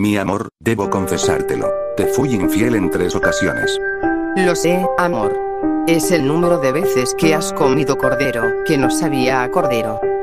Mi amor, debo confesártelo. Te fui infiel en 3 ocasiones. Lo sé, amor. Es el número de veces que has comido cordero, que no sabía a cordero.